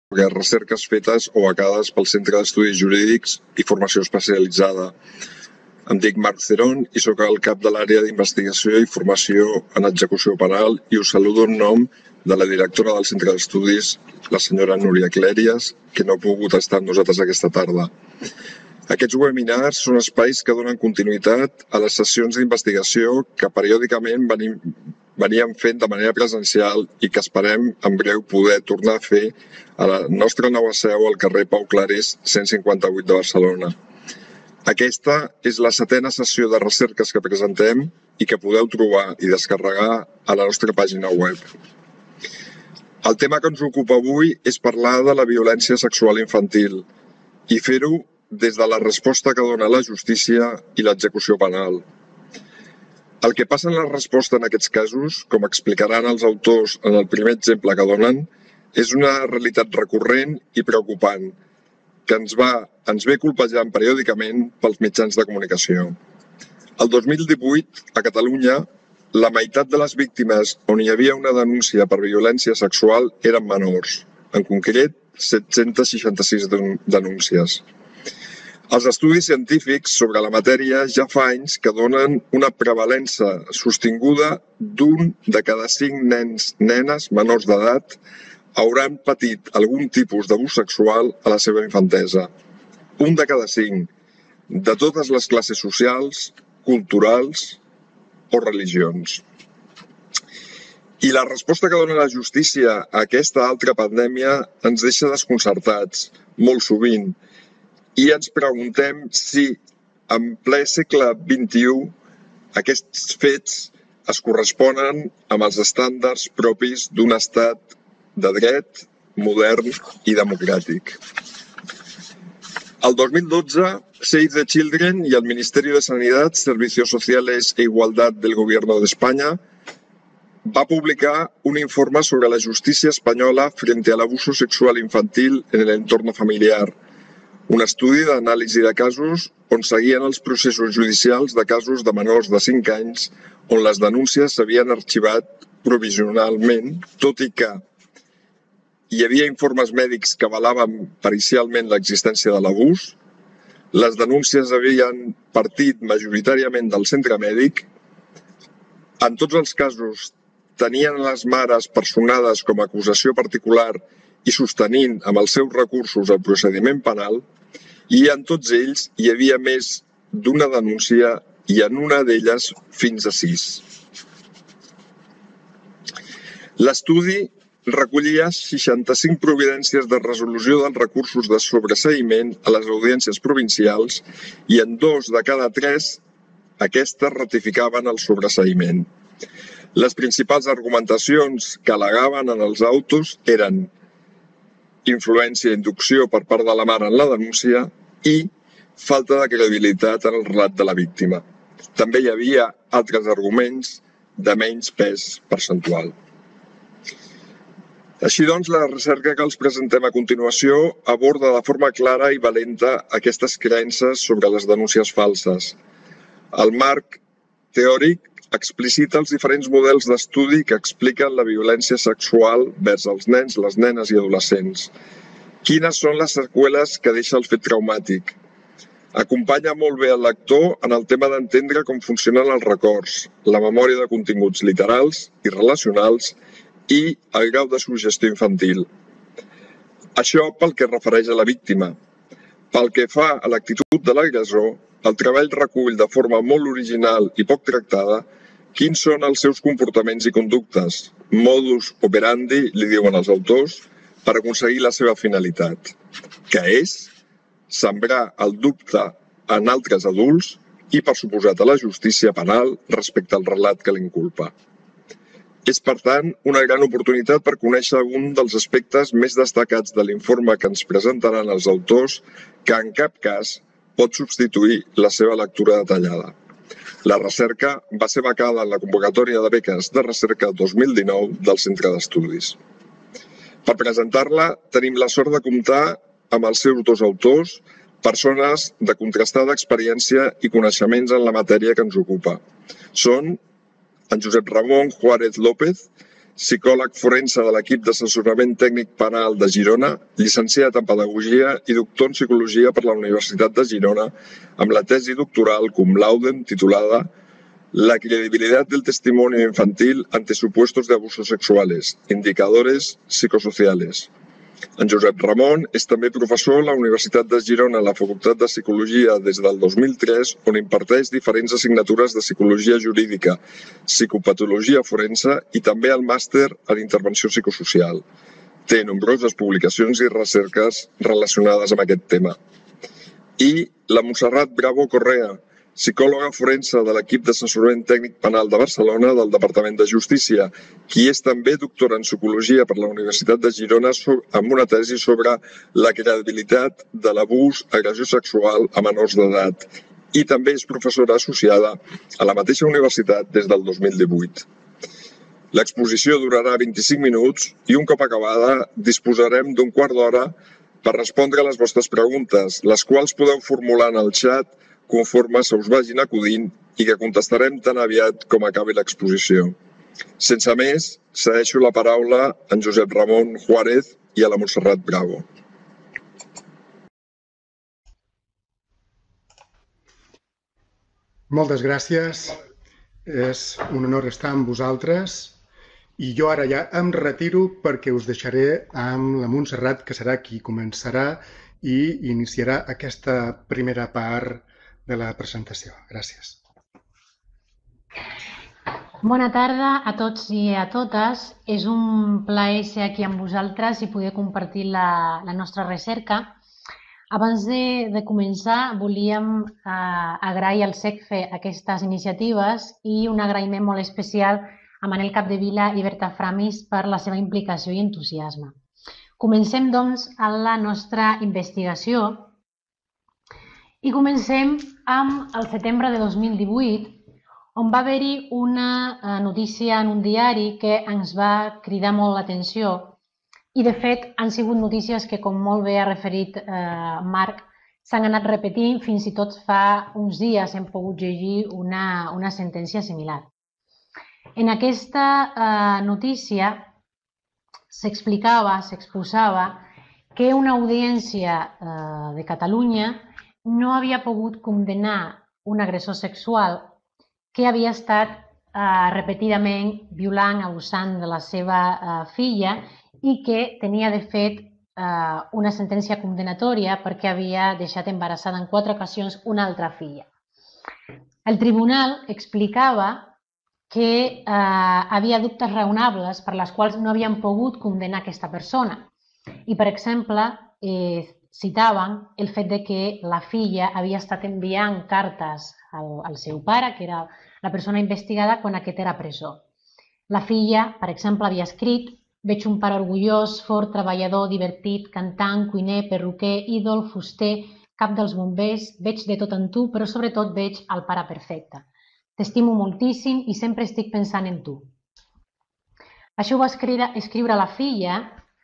sobre recerques fetes o becades pel Centre d'Estudis Jurídics i Formació Especialitzada. Em dic Marc Cerón i sóc el cap de l'àrea d'investigació i formació en execució penal i us saludo en nom de la directora del Centre d'Estudis, la senyora Núria Clèries, que no ha pogut estar amb nosaltres aquesta tarda. Aquests webinars són espais que donen continuïtat a les sessions d'investigació que periòdicament veníem fent de manera presencial i que esperem en breu poder tornar a fer a la nostra nova seu al carrer Pau Claris 158 de Barcelona. Aquesta és la 7a sessió de recerques que presentem i que podeu trobar i descarregar a la nostra pàgina web. El tema que ens ocupa avui és parlar de la violència sexual infantil i fer-ho des de la resposta que dona la justícia i l'execució penal. El que passa en la resposta en aquests casos, com explicaran els autors en el primer exemple que donen, és una realitat recurrent i preocupant que ens ve colpejant periòdicament pels mitjans de comunicació. El 2018, a Catalunya, la meitat de les víctimes on hi havia una denúncia per violència sexual eren menors, en concret 766 denúncies. Els estudis científics sobre la matèria ja fa anys que donen una prevalença sostinguda d'un de cada 5 nens, nenes menors d'edat hauran patit algun tipus d'abús sexual a la seva infantesa. Un de cada 5, de totes les classes socials, culturals o religions. I la resposta que dona la justícia a aquesta altra pandèmia ens deixa desconcertats, molt sovint, i ens preguntem si en ple segle XXI aquests fets es corresponen amb els estàndards propis d'un estat de dret, modern i democràtic. El 2012, Save the Children y el Ministerio de Sanidad, Servicios Sociales e Igualdad del Gobierno de España va publicar un informe sobre la justicia española frente al abuso sexual infantil en el entorno familiar, un estudi d'anàlisi de casos on seguien els processos judicials de casos de menors de 5 anys on les denúncies s'havien arxivat provisionalment, tot i que hi havia informes mèdics que avalaven pericialment l'existència de l'abús, les denúncies havien partit majoritàriament del centre mèdic, en tots els casos tenien les mares personades com a acusació particular i sostenint amb els seus recursos el procediment penal, i en tots ells hi havia més d'una denúncia i en una d'elles fins a 6. L'estudi recollia 65 providències de resolució dels recursos de sobreseïment a les audiències provincials i en 2 de cada 3 aquestes ratificaven el sobreseïment. Les principals argumentacions que al·legaven en els autos eren influència i inducció per part de la mare en la denúncia i falta de credibilitat en el relat de la víctima. També hi havia altres arguments de menys pes percentual. Així doncs, la recerca que els presentem a continuació aborda de forma clara i valenta aquestes creences sobre les denúncies falses. El marc teòric explicita els diferents models d'estudi que expliquen la violència sexual vers els nens, les nenes i adolescents. Quines són les seqüeles que deixa el fet traumàtic? Acompanya molt bé el lector en el tema d'entendre com funcionen els records, la memòria de continguts literals i relacionals i el grau de suggestió infantil. Això pel que es refereix a la víctima. Pel que fa a l'actitud de l'agressor, el treball recull de forma molt original i poc tractada quins són els seus comportaments i conductes, modus operandi, li diuen els autors, per aconseguir la seva finalitat, que és sembrar el dubte en altres adults i, per suposat, a la justícia penal respecte al relat que l'inculpa. És, per tant, una gran oportunitat per conèixer algun dels aspectes més destacats de l'informe que ens presentaran els autors, que en cap cas pot substituir la seva lectura detallada. La recerca va ser becada en la convocatòria de beques de recerca 2019 del Centre d'Estudis. Per presentar-la, tenim la sort de comptar amb els seus 2 autors, persones de contrastada experiència i coneixements en la matèria que ens ocupa. Són en Josep Ramon Juárez López, psicòleg forense de l'equip d'assessorament tècnic penal de Girona, llicenciat en Pedagogia i doctor en Psicologia per la Universitat de Girona, amb la tesi doctoral cum laude titulada La credibilidad del testimonio infantil ante supuestos de abusos sexuales, indicadores psicosociales. En Josep Ramon és també professor a la Universitat de Girona a la Facultat de Psicologia des del 2003, on imparteix diferents assignatures de Psicologia Jurídica, Psicopatologia Forense i també el màster en Intervenció Psicosocial. Té nombroses publicacions i recerques relacionades amb aquest tema. I la Montserrat Bravo Correa, psicòloga forense de l'equip d'assessorament tècnic penal de Barcelona del Departament de Justícia, qui és també doctora en Psicologia per la Universitat de Girona amb una tesi sobre la credibilitat de l'abús, agressió sexual a menors d'edat i també és professora associada a la mateixa universitat des del 2018. L'exposició durarà 25 minuts i un cop acabada disposarem d'un quart d'hora per respondre a les vostres preguntes, les quals podeu formular en el xat conforme se us vagin acudint i que contestarem tan aviat com acabi l'exposició. Sense més, cedeixo la paraula a en Josep Ramon Juárez i a la Montserrat Bravo. Moltes gràcies. És un honor estar amb vosaltres i jo ara ja em retiro perquè us deixaré amb la Montserrat, que serà qui començarà i iniciarà aquesta primera part de la presentació. Gràcies. Bona tarda a tots i a totes. És un plaer ser aquí amb vosaltres i poder compartir la nostra recerca. Abans de començar, volíem agrair al SECFE aquestes iniciatives i un agraïment molt especial a Manel Capdevila i Berta Framis per la seva implicació i entusiasme. Comencem, doncs, amb la nostra investigació. I comencem amb el setembre de 2018, on va haver-hi una notícia en un diari que ens va cridar molt l'atenció i, de fet, han sigut notícies que, com molt bé ha referit Marc, s'han anat repetint. Fins i tot fa uns dies hem pogut llegir una sentència similar. En aquesta notícia s'exposava que una audiència de Catalunya no havia pogut condemnar un agressor sexual que havia estat repetidament violant, abusant de la seva filla i que tenia, de fet, una sentència condemnatòria perquè havia deixat embarassada en 4 ocasions una altra filla. El tribunal explicava que havia dubtes raonables per les quals no havien pogut condemnar aquesta persona. I, per exemple, citaven el fet que la filla havia estat enviant cartes al seu pare, que era la persona investigada, quan aquest era a presó. La filla, per exemple, havia escrit: veig un pare orgullós, fort, treballador, divertit, cantant, cuiner, perruquer, ídol, fuster, cap dels bombers, veig de tot en tu, però sobretot veig el pare perfecte. T'estimo moltíssim i sempre estic pensant en tu. Això ho va escriure la filla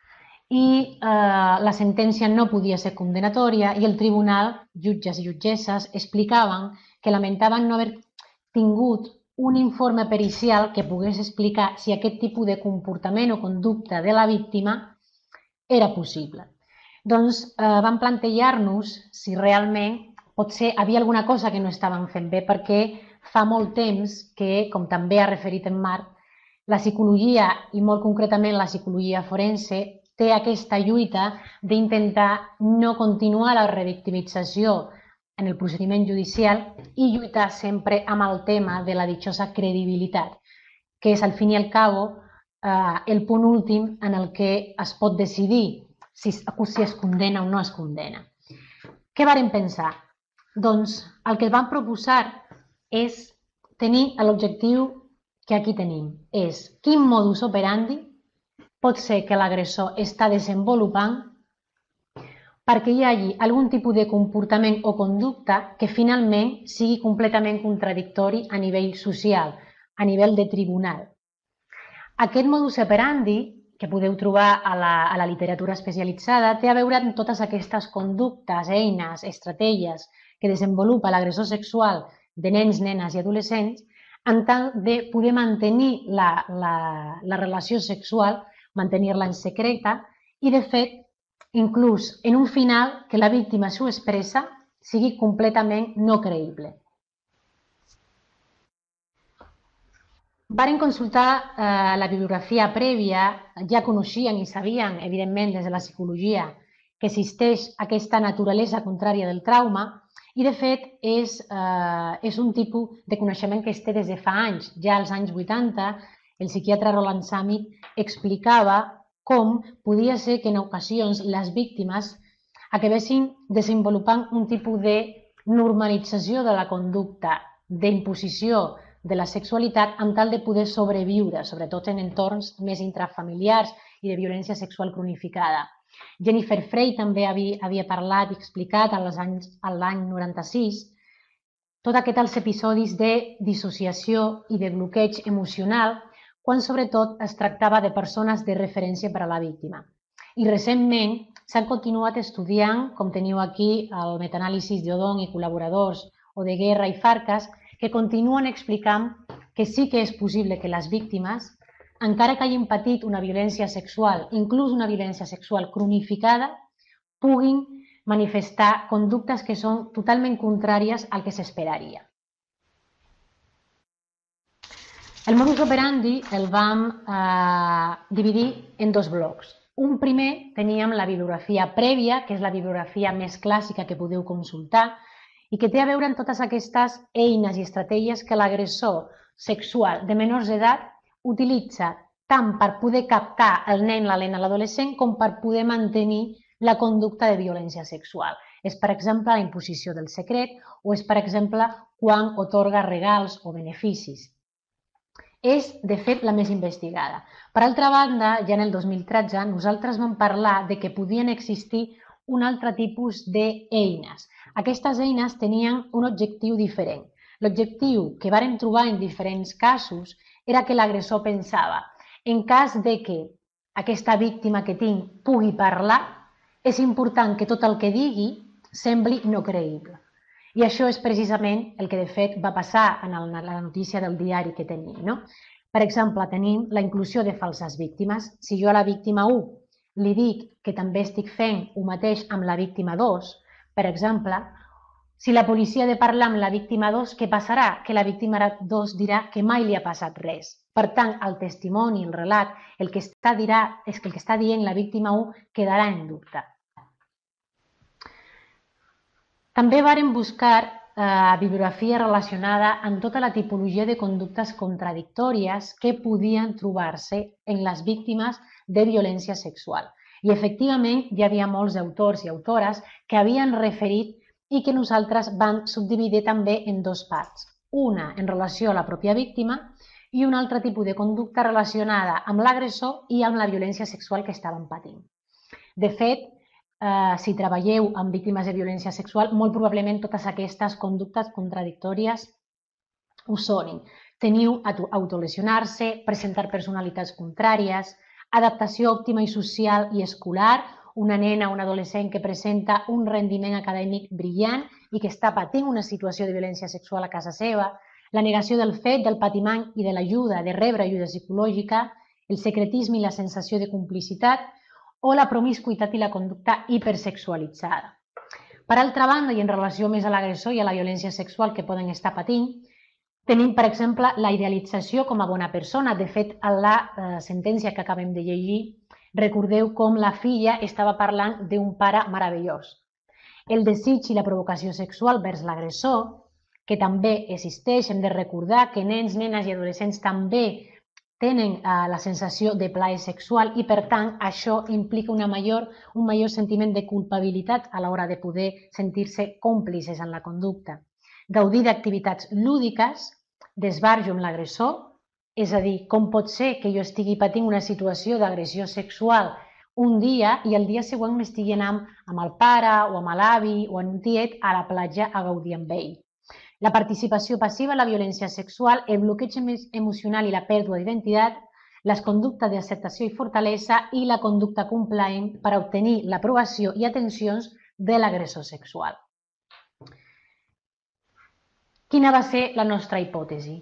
i la sentència no podia ser condemnatòria i el tribunal, jutges i jutgesses, explicaven que lamentaven no haver tingut un informe pericial que pogués explicar si aquest tipus de comportament o conducta de la víctima era possible. Doncs vam plantejar-nos si realment potser havia alguna cosa que no estàvem fent bé, perquè fa molt temps que, com també ha referit en Marc, la psicologia, i molt concretament la psicologia forense, té aquesta lluita d'intentar no continuar la revictimització en el procediment judicial i lluitar sempre amb el tema de la dichosa credibilitat, que és, al fin i al cabo, el punt últim en el que es pot decidir si es condena o no es condena. Què vàrem pensar? Doncs el que vam proposar és tenir l'objectiu que aquí tenim. És quin modus operandi pot ser que l'agressor està desenvolupant perquè hi hagi algun tipus de comportament o conducta que finalment sigui completament contradictori a nivell social, a nivell de tribunal. Aquest modus operandi, que podeu trobar a la literatura especialitzada, té a veure amb totes aquestes conductes, eines, estratègies que desenvolupa l'agressor sexual de nens, nenes i adolescents en tal de poder mantenir la relació sexual, mantenir-la en secreta i, de fet, inclús en un final que la víctima s'ho expressa sigui completament no creïble. Varen consultar la bibliografia prèvia, ja coneixien i sabien, evidentment, des de la psicologia, que existeix aquesta naturalesa contrària del trauma i, de fet, és un tipus de coneixement que es té des de fa anys. Ja als anys 80, el psiquiatre Roland Samit explicava com podia ser que en ocasions les víctimes acabessin desenvolupant un tipus de normalització de la conducta, d'imposició de la sexualitat amb tal de poder sobreviure, sobretot en entorns més intrafamiliars i de violència sexual cronificada. Jennifer Frey també havia parlat i explicat l'any 96 tots aquests episodis de dissociació i de bloqueig emocional quan sobretot es tractava de persones de referència per a la víctima. I recentment s'han continuat estudiant, com teniu aquí el metaanàlisis d'Odon i col·laboradors o de Guerra i Farkas, que continuen explicant que sí que és possible que les víctimes, encara que hagin patit una violència sexual, inclús una violència sexual cronificada, puguin manifestar conductes que són totalment contràries al que s'esperaria. El modus operandi el vam dividir en dos blocs. Un primer teníem la bibliografia prèvia, que és la bibliografia més clàssica que podeu consultar, i que té a veure amb totes aquestes eines i estratègies que l'agressor sexual de menors d'edat utilitza tant per poder captar el nen, la nena, l'adolescent, com per poder mantenir la conducta de violència sexual. És, per exemple, la imposició del secret o és, per exemple, quan atorga regals o beneficis. És, de fet, la més investigada. Per altra banda, ja en el 2013, nosaltres vam parlar de que podien existir un altre tipus d'eines. Aquestes eines tenien un objectiu diferent. L'objectiu que vàrem trobar en diferents casos era que l'agressor pensava en cas de que aquesta víctima que tinc pugui parlar, és important que tot el que digui sembli no creïble. I això és precisament el que, de fet, va passar en la notícia del diari que tenim. Per exemple, tenim la inclusió de falses víctimes. Si jo a la víctima 1 li dic que també estic fent el mateix amb la víctima 2, per exemple, si la policia ha de parlar amb la víctima 2, què passarà? Que la víctima 2 dirà que mai li ha passat res. Per tant, el testimoni, el relat, el que està dient la víctima 1 quedarà en dubte. També vàrem buscar bibliografia relacionada amb tota la tipologia de conductes contradictòries que podien trobar-se en les víctimes de violència sexual. I, efectivament, hi havia molts autors i autores que havien referit i que nosaltres vam subdividir també en dues parts. Una en relació a la pròpia víctima i un altre tipus de conducta relacionada amb l'agressor i amb la violència sexual que estaven patint. De fet, si treballeu amb víctimes de violència sexual, molt probablement totes aquestes conductes contradictòries ho sonin. Teniu autolesionar-se, presentar personalitats contràries, adaptació òptima i social i escolar, una nena o un adolescent que presenta un rendiment acadèmic brillant i que està patint una situació de violència sexual a casa seva, la negació del fet, del patiment i de l'ajuda, de rebre ajuda psicològica, el secretisme i la sensació de complicitat, o la promiscuïtat i la conducta hipersexualitzada. Per altra banda, i en relació més a l'agressor i a la violència sexual que poden estar patint, tenim, per exemple, la idealització com a bona persona. De fet, a la sentència que acabem de llegir, recordeu com la filla estava parlant d'un pare meravellós. El desig i la provocació sexual vers l'agressor, que també existeix, hem de recordar que nens, nenes i adolescents també tenen la sensació de plaer sexual i, per tant, això implica un major sentiment de culpabilitat a l'hora de poder sentir-se còmplices en la conducta. Gaudir d'activitats lúdiques, d'esbarjo amb l'agressor, és a dir, com pot ser que jo estigui patint una situació d'agressió sexual un dia i el dia següent m'estigui anant amb el pare o amb l'avi o amb un tiet a la platja a gaudir amb ell. La participació passiva a la violència sexual, el bloqueig emocional i la pèrdua d'identitat, les conductes d'acceptació i fortalesa i la conducta complaent per obtenir l'aprovació i atencions de l'agressor sexual. Quina va ser la nostra hipòtesi?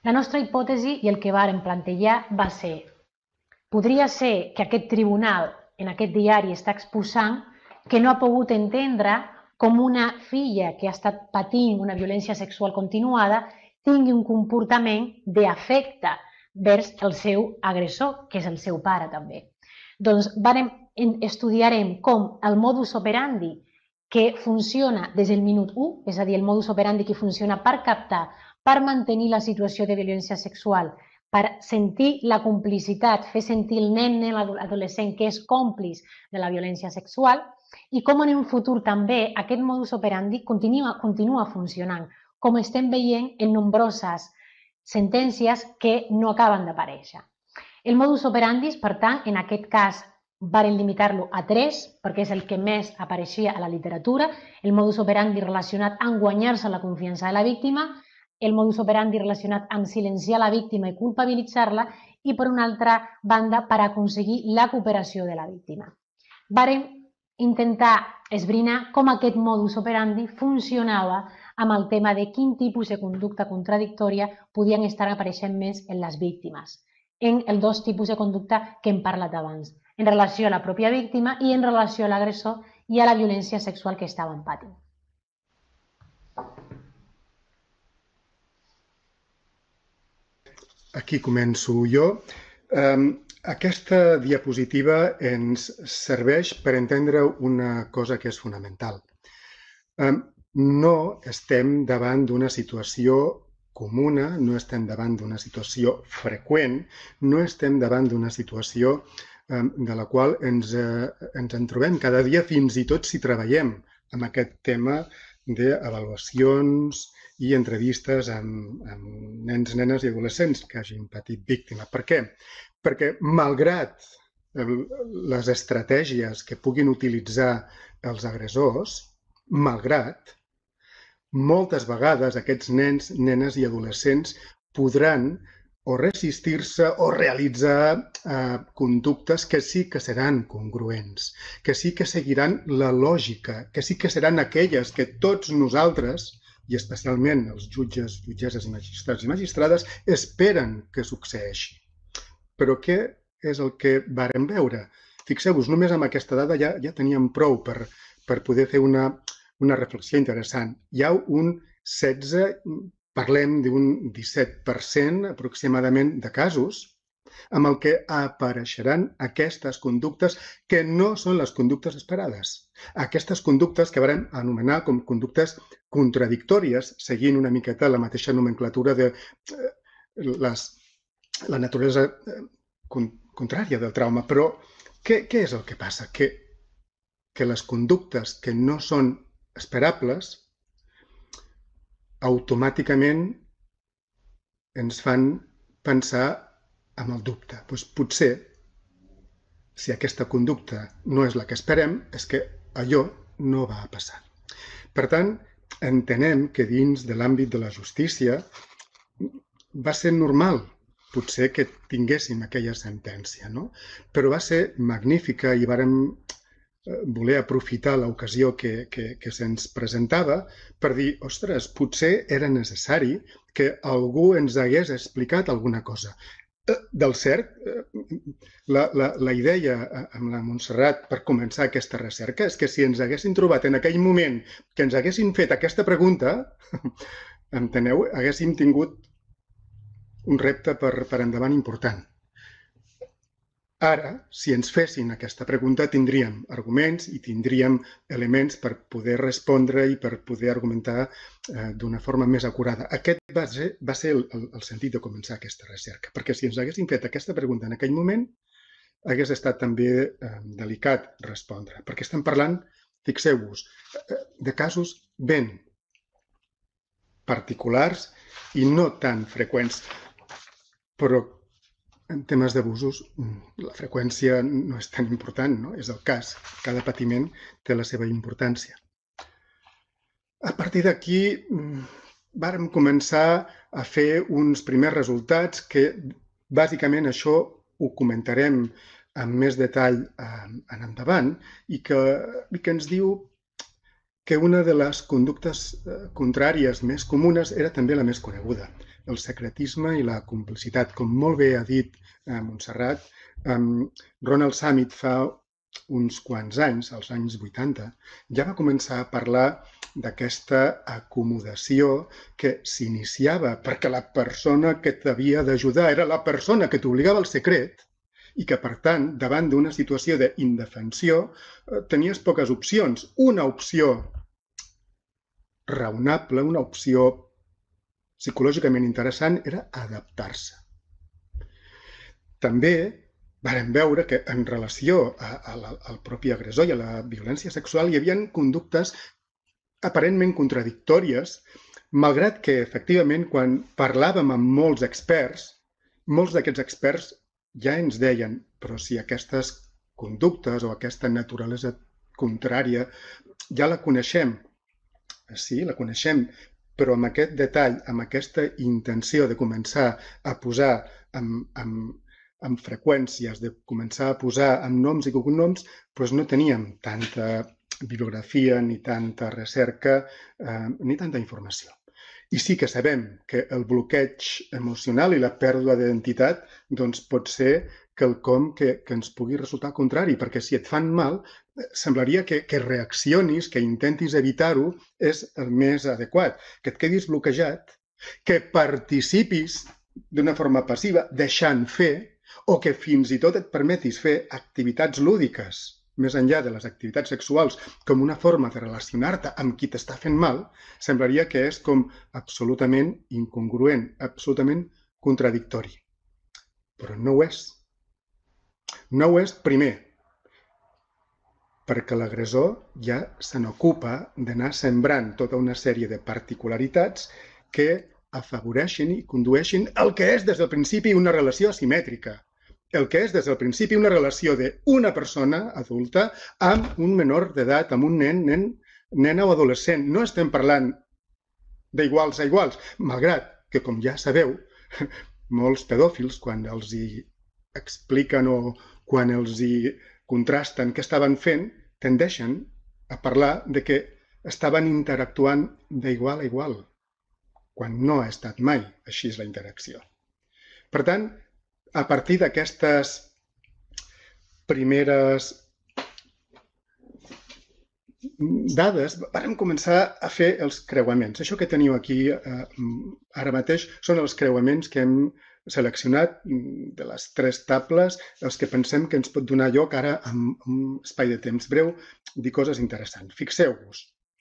La nostra hipòtesi i el que vàrem plantejar va ser: podria ser que aquest tribunal en aquest diari està exposant que no ha pogut entendre com una filla que ha estat patint una violència sexual continuada tingui un comportament d'afecte vers el seu agressor, que és el seu pare també. Doncs estudiarem com el modus operandi que funciona des del minut 1, és a dir, el modus operandi que funciona per captar, per mantenir la situació de violència sexual, per sentir la complicitat, fer sentir el nen, l'adolescent que és còmplice de la violència sexual, i com en un futur també aquest modus operandi continua funcionant, com estem veient en nombroses sentències que no acaben d'aparèixer. El modus operandi, per tant, en aquest cas, varen limitar-lo a 3, perquè és el que més apareixia a la literatura, el modus operandi relacionat amb guanyar-se la confiança de la víctima, el modus operandi relacionat amb silenciar la víctima i culpabilitzar-la, i per una altra banda, per aconseguir la cooperació de la víctima. Varen intentar esbrinar com aquest modus operandi funcionava amb el tema de quin tipus de conducta contradictòria podien estar apareixent més en les víctimes, en els dos tipus de conducta que hem parlat abans, en relació a la pròpia víctima i en relació a l'agressor i a la violència sexual que estaven patint. Aquí començo jo. Aquesta diapositiva ens serveix per entendre una cosa que és fonamental. No estem davant d'una situació comuna, no estem davant d'una situació freqüent, no estem davant d'una situació de la qual ens en trobem cada dia, fins i tot si treballem amb aquest tema d'avaluacions i entrevistes amb nens, nenes i adolescents que hagin patit víctima. Per què? Perquè, malgrat les estratègies que puguin utilitzar els agressors, moltes vegades aquests nens, nenes i adolescents podran o resistir-se o realitzar conductes que sí que seran congruents, que sí que seguiran la lògica, que sí que seran aquelles que tots nosaltres, i especialment els jutges, jutgesses i magistrats i magistrades, esperen que succeeixi. Però què és el que vàrem veure? Fixeu-vos, només amb aquesta dada ja teníem prou per poder fer una reflexió interessant. Hi ha un 16, parlem d'un 17% aproximadament de casos amb el que apareixeran aquestes conductes que no són les conductes esperades. Aquestes conductes que vàrem anomenar com conductes contradictòries, seguint una miqueta la mateixa nomenclatura de la naturalesa contrària del trauma. Però què és el que passa? Que les conductes que no són esperables automàticament ens fan pensar en el dubte. Potser, si aquesta conducta no és la que esperem, és que allò no va passar. Per tant, entenem que dins de l'àmbit de la justícia va ser normal, potser, que tinguéssim aquella sentència, no? Però va ser magnífica i vàrem voler aprofitar l'ocasió que se'ns presentava per dir, ostres, potser era necessari que algú ens hagués explicat alguna cosa. Del cert, la idea amb la Montserrat per començar aquesta recerca és que si ens haguessin trobat en aquell moment que ens haguessin fet aquesta pregunta, enteneu, haguéssim tingut un repte per endavant important. Ara, si ens fessin aquesta pregunta, tindríem arguments i tindríem elements per poder respondre i per poder argumentar d'una forma més acurada. Aquest va ser el sentit de començar aquesta recerca, perquè si ens haguessin fet aquesta pregunta en aquell moment, hagués estat també delicat respondre, perquè estem parlant, fixeu-vos, de casos ben particulars i no tan freqüents, però en temes d'abusos, la freqüència no és tan important, no? És el cas. Cada patiment té la seva importància. A partir d'aquí, vàrem començar a fer uns primers resultats que, bàsicament, això ho comentarem amb més detall en endavant i que ens diu que una de les conductes contràries més comunes era també la més coneguda. el secretisme i la complicitat. Com molt bé ha dit Montserrat, Ronald Summit fa uns quants anys, als anys 80, ja va començar a parlar d'aquesta acomodació que s'iniciava perquè la persona que t'havia d'ajudar era la persona que t'obligava al secret i que, per tant, davant d'una situació d'indefensió, tenies poques opcions. Una opció raonable, una opció psicològicament interessant era adaptar-se. També vàrem veure que en relació al propi agressor i a la violència sexual hi havia conductes aparentment contradictòries, malgrat que, efectivament, quan parlàvem amb molts experts, molts d'aquests experts ja ens deien, però si aquestes conductes o aquesta naturalesa contrària ja la coneixem. Sí, la coneixem, però amb aquest detall, amb aquesta intenció de començar a posar amb freqüències, de començar a posar amb noms i cognoms, doncs no teníem tanta bibliografia, ni tanta recerca, ni tanta informació. I sí que sabem que el bloqueig emocional i la pèrdua d'identitat pot ser quelcom que ens pugui resultar contrari, perquè si et fan mal, semblaria que reaccionis, que intentis evitar-ho, és el més adequat. Que et quedis bloquejat, que participis d'una forma passiva, deixant fer, o que fins i tot et permetis fer activitats lúdiques, més enllà de les activitats sexuals, com una forma de relacionar-te amb qui t'està fent mal, semblaria que és com absolutament incongruent, absolutament contradictori. Però no ho és. No ho és, primer, perquè l'agressor ja se n'ocupa d'anar sembrant tota una sèrie de particularitats que afavoreixen i condueixen el que és des del principi una relació asimètrica, el que és des del principi una relació d'una persona adulta amb un menor d'edat, amb un nen, nena o adolescent. No estem parlant d'iguals a iguals, malgrat que, com ja sabeu, molts pedòfils, quan els hi expliquen o quan els hi contrasten què estaven fent, tendeixen a parlar de que estaven interactuant d'igual a igual, quan no ha estat mai així la interacció. Per tant, a partir d'aquestes primeres dades, vam començar a fer els creuaments. Això que teniu aquí ara mateix són els creuaments que hem seleccionat de les 3 tables, els que pensem que ens pot donar lloc ara amb un espai de temps breu dir coses interessants. Fixeu-vos,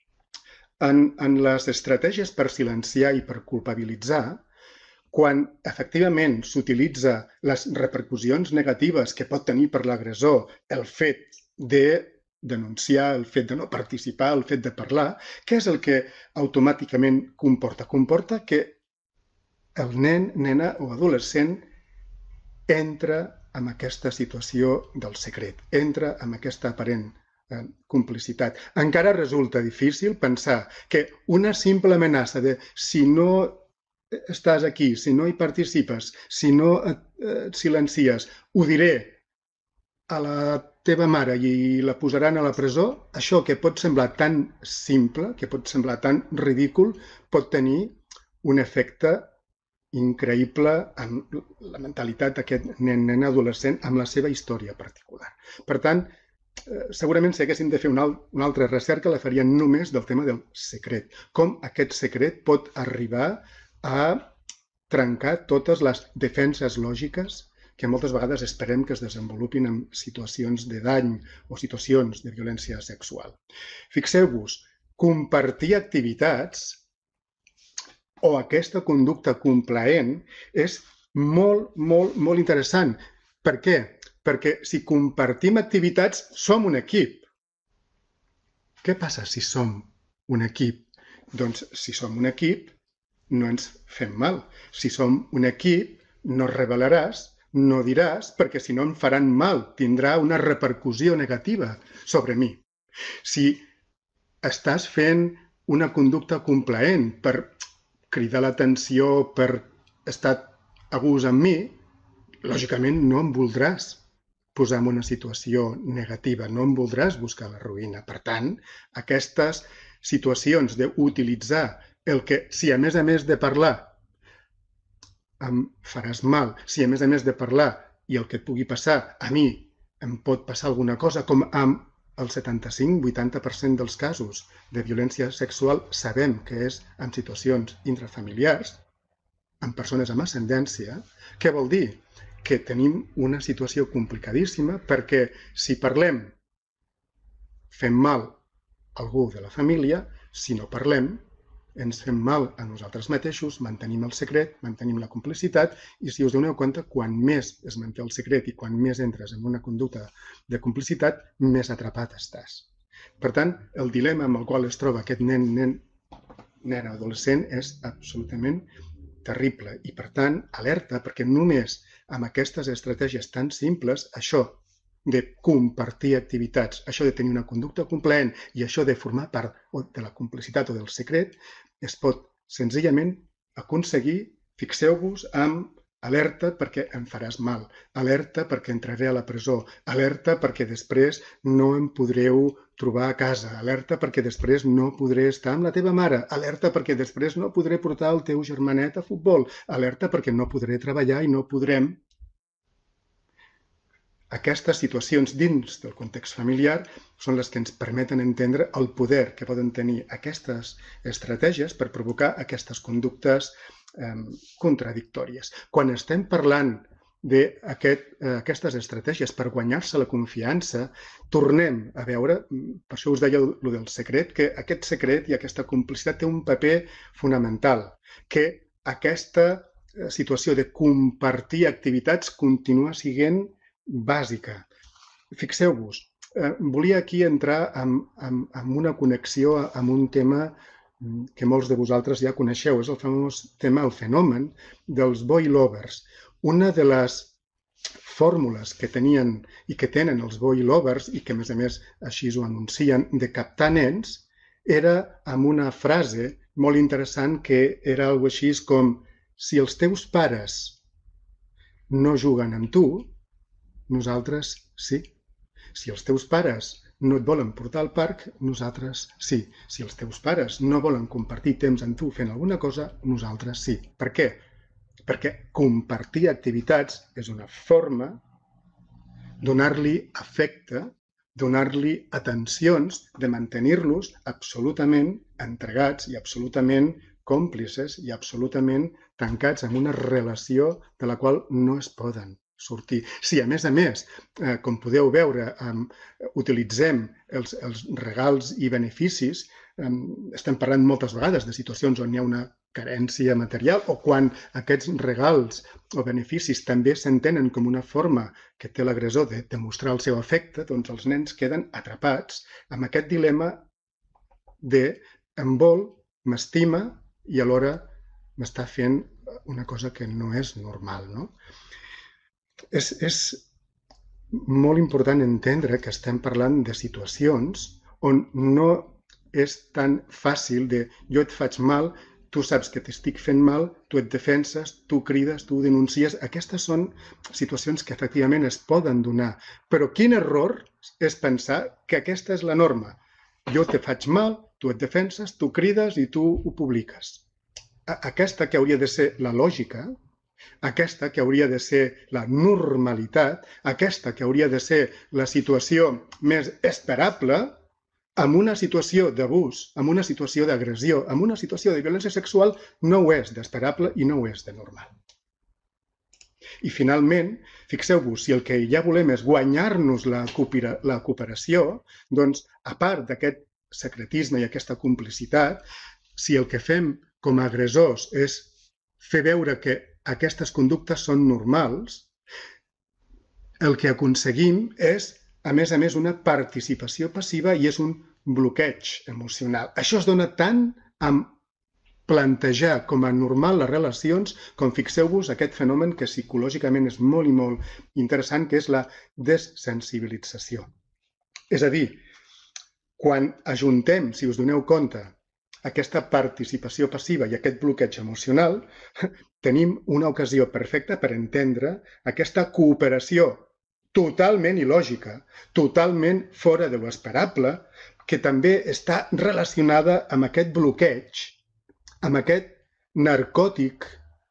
en les estratègies per silenciar i per culpabilitzar, quan efectivament s'utilitza les repercussions negatives que pot tenir per l'agressor el fet de denunciar, el fet de no participar, el fet de parlar, què és el que automàticament comporta? Comporta que el nen, nena o adolescent entra en aquesta situació del secret, entra en aquesta aparent complicitat. Encara resulta difícil pensar que una simple amenaça de si no estàs aquí, si no hi participes, si no et silencies, ho diré a la teva mare i la posaran a la presó, això que pot semblar tan simple, que pot semblar tan ridícul, pot tenir un efecte increïble en la mentalitat d'aquest nen adolescent amb la seva història particular. Per tant, segurament si haguéssim de fer una altra recerca la faríem només del tema del secret. Com aquest secret pot arribar a trencar totes les defenses lògiques que moltes vegades esperem que es desenvolupin en situacions de dany o situacions de violència sexual. Fixeu-vos, compartir activitats o aquesta conducta complaent és molt, molt, molt interessant. Per què? Perquè si compartim activitats, som un equip. Què passa si som un equip? Doncs si som un equip, no ens fem mal. Si som un equip, no revelaràs, no diràs, perquè si no em faran mal, tindrà una repercussió negativa sobre mi. Si estàs fent una conducta complaent per cridar l'atenció, per estar a gust amb mi, lògicament no em voldràs posar en una situació negativa, no em voldràs buscar la ruïna. Per tant, aquestes situacions d'utilitzar el que, si a més de parlar, em faràs mal. Si a més de parlar i el que et pugui passar, a mi em pot passar alguna cosa, com amb el 75-80% dels casos de violència sexual sabem que és en situacions intrafamiliars, amb persones amb ascendència. Què vol dir? Que tenim una situació complicadíssima perquè si parlem fem mal a algú de la família, si no parlem ens fem mal a nosaltres mateixos, mantenim el secret, mantenim la complicitat i si us doneu compte, quan més es manté el secret i quan més entres en una conducta de complicitat, més atrapat estàs. Per tant, el dilema amb el qual es troba aquest nen adolescent és absolutament terrible i, per tant, alerta, perquè només amb aquestes estratègies tan simples, això de compartir activitats, això de tenir una conducta complaent i això de formar part de la complicitat o del secret, es pot senzillament aconseguir, fixeu-vos, amb alerta perquè em faràs mal, alerta perquè entraré a la presó, alerta perquè després no em podreu trobar a casa, alerta perquè després no podré estar amb la teva mare, alerta perquè després no podré portar el teu germanet a futbol, alerta perquè no podré treballar i no podrem. Aquestes situacions dins del context familiar són les que ens permeten entendre el poder que poden tenir aquestes estratègies per provocar aquestes conductes contradictòries. Quan estem parlant d'aquestes estratègies per guanyar-se la confiança, tornem a veure, per això us deia el del secret, que aquest secret i aquesta complicitat té un paper fonamental, que aquesta situació de compartir activitats continua sent bàsica. Fixeu-vos, volia aquí entrar en una connexió amb un tema que molts de vosaltres ja coneixeu, és el famós tema, el fenomen dels boy lovers. Una de les fórmules que tenien i que tenen els boy lovers, i que a més així ho anuncien, de captar nens, era amb una frase molt interessant que era alguna cosa així com: si els teus pares no juguen amb tu, nosaltres sí. Si els teus pares no et volen portar al parc, nosaltres sí. Si els teus pares no volen compartir temps amb tu fent alguna cosa, nosaltres sí. Per què? Perquè compartir activitats és una forma de donar-li afecte, donar-li atencions, de mantenir-los absolutament entregats i absolutament còmplices i absolutament tancats en una relació de la qual no es poden sortir. Si a més, com podeu veure, utilitzem els regals i beneficis, estem parlant moltes vegades de situacions on hi ha una carència material o quan aquests regals o beneficis també s'entenen com una forma que té l'agressor de demostrar el seu afecte, doncs els nens queden atrapats amb aquest dilema de em vol, m'estima i alhora m'està fent una cosa que no és normal, no? És molt important entendre que estem parlant de situacions on no és tan fàcil de jo et faig mal, tu saps que t'estic fent mal, tu et defenses, tu crides, tu denuncies. Aquestes són situacions que efectivament es poden donar. Però quin error és pensar que aquesta és la norma. Jo te faig mal, tu et defenses, tu crides i tu ho publiques. Aquesta que hauria de ser la lògica, aquesta que hauria de ser la normalitat, aquesta que hauria de ser la situació més esperable, en una situació d'abús, en una situació d'agressió, en una situació de violència sexual, no ho és d'esperable i no ho és de normal. I finalment, fixeu-vos, si el que ja volem és guanyar-nos la cooperació, doncs, a part d'aquest secretisme i aquesta complicitat, si el que fem com a agressors és fer veure que aquestes conductes són normals, el que aconseguim és, a més, una participació passiva i és un bloqueig emocional. Això es dona tant amb plantejar com a normal les relacions, com fixeu-vos aquest fenomen que psicològicament és molt i molt interessant, que és la desensibilització. És a dir, quan ajuntem, si us doneu compte, aquesta participació passiva i aquest bloqueig emocional, tenim una ocasió perfecta per entendre aquesta cooperació totalment il·lògica, totalment fora de l'esperable, que també està relacionada amb aquest bloqueig, amb aquest narcòtic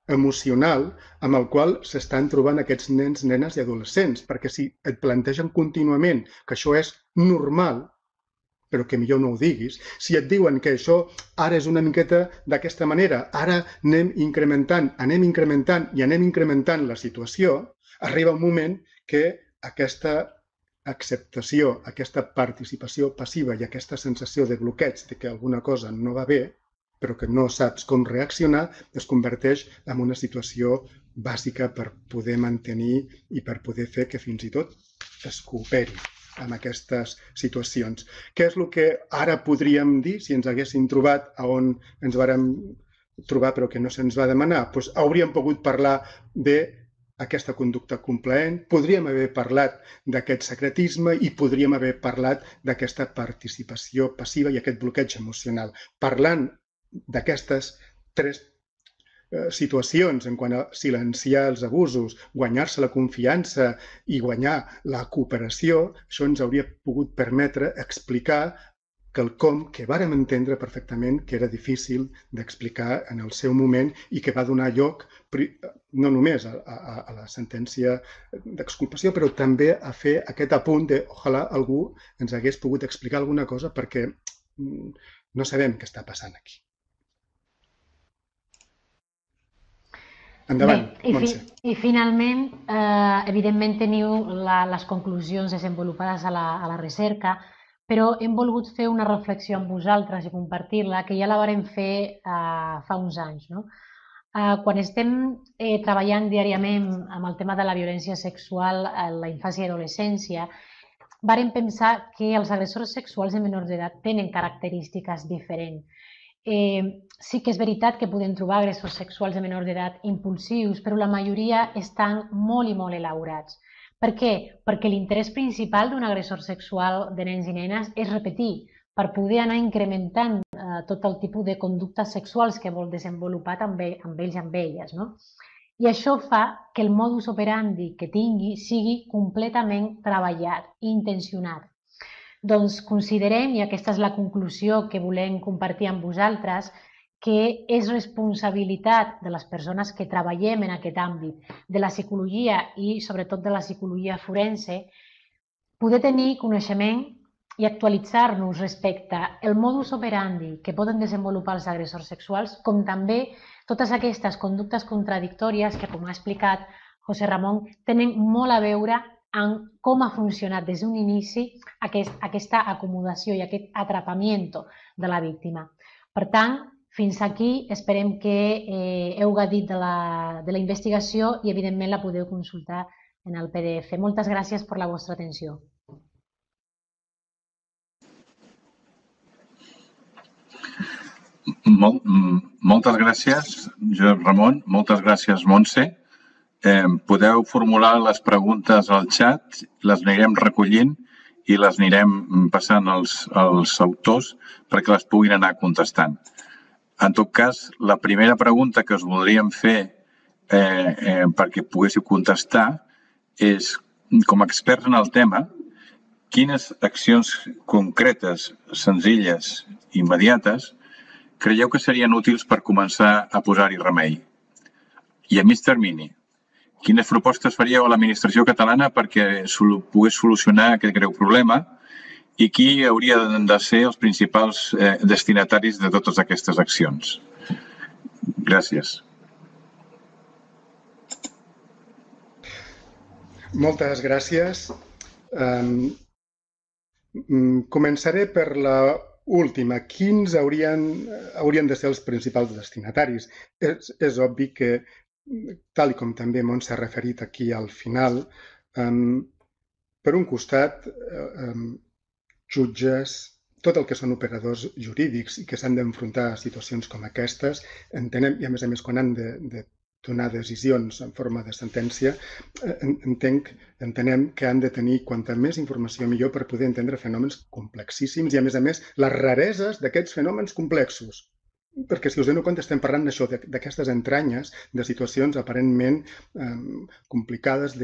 emocional amb el qual s'estan trobant aquests nens, nenes i adolescents, perquè si et plantegen contínuament que això és normal, però que millor no ho diguis, si et diuen que això ara és una miqueta d'aquesta manera, ara anem incrementant i anem incrementant la situació, arriba un moment que aquesta acceptació, aquesta participació passiva i aquesta sensació de bloqueig de que alguna cosa no va bé, però que no saps com reaccionar, es converteix en una situació bàsica per poder mantenir i per poder fer que fins i tot es cooperi amb aquestes situacions. Què és el que ara podríem dir si ens haguéssim trobat on ens vàrem trobar però que no se'ns va demanar? Doncs hauríem pogut parlar d'aquesta conducta complaent, podríem haver parlat d'aquest secretisme i podríem haver parlat d'aquesta participació passiva i aquest bloqueig emocional. Parlant d'aquestes tres situacions en quant a silenciar els abusos, guanyar-se la confiança i guanyar la cooperació, això ens hauria pogut permetre explicar quelcom que vàrem entendre perfectament que era difícil d'explicar en el seu moment i que va donar lloc no només a la sentència d'exculpació, però també a fer aquest apunt de ojalà algú ens hagués pogut explicar alguna cosa perquè no sabem què està passant aquí. Endavant, Montse. I finalment, evidentment teniu les conclusions desenvolupades a la recerca, però hem volgut fer una reflexió amb vosaltres i compartir-la, que ja la vàrem fer fa uns anys. Quan estem treballant diàriament amb el tema de la violència sexual a la infància i adolescència, vàrem pensar que els agressors sexuals de menors d'edat tenen característiques diferents. Sí que és veritat que podem trobar agressors sexuals de menors d'edat impulsius, però la majoria estan molt i molt elaborats. Per què? Perquè l'interès principal d'un agressor sexual de nens i nenes és repetir, per poder anar incrementant tot el tipus de conductes sexuals que vol desenvolupar amb ells i amb elles. I això fa que el modus operandi que tingui sigui completament treballat i intencionat. Doncs considerem, i aquesta és la conclusió que volem compartir amb vosaltres, que és responsabilitat de les persones que treballem en aquest àmbit, de la psicologia i sobretot de la psicologia forense, poder tenir coneixement i actualitzar-nos respecte al modus operandi que poden desenvolupar els agressors sexuals, com també totes aquestes conductes contradictòries que, com ha explicat José Ramon, tenen molt a veure amb com ha funcionat des d'un inici aquesta acomodació i aquest atrapament de la víctima. Per tant, fins aquí esperem que heu gaudit de la investigació i, evidentment, la podeu consultar en el PDF. Moltes gràcies per la vostra atenció. Moltes gràcies, Josep Ramon. Moltes gràcies, Montse. Podeu formular les preguntes al xat, les anirem recollint i les anirem passant als autors perquè les puguin anar contestant. En tot cas, la primera pregunta que us voldríem fer perquè poguéssiu contestar és, com a experts en el tema, quines accions concretes, senzilles i immediates creieu que serien útils per començar a posar-hi remei? I a mig termini, quines propostes faríeu a l'administració catalana perquè pogués solucionar aquest greu problema i qui hauria de ser els principals destinataris de totes aquestes accions? Gràcies. Moltes gràcies. Començaré per la última. Quins haurien de ser els principals destinataris? És obvi que, tal com també Montse s'ha referit aquí al final, per un costat, jutges, tot el que són operadors jurídics i que s'han d'enfrontar a situacions com aquestes, entenem, i a més quan han de donar decisions en forma de sentència, entenem que han de tenir quanta més informació millor per poder entendre fenòmens complexíssims i, a més, les rareses d'aquests fenòmens complexos. Perquè, si us dono compte, estem parlant d'això, d'aquestes entranyes, de situacions aparentment complicades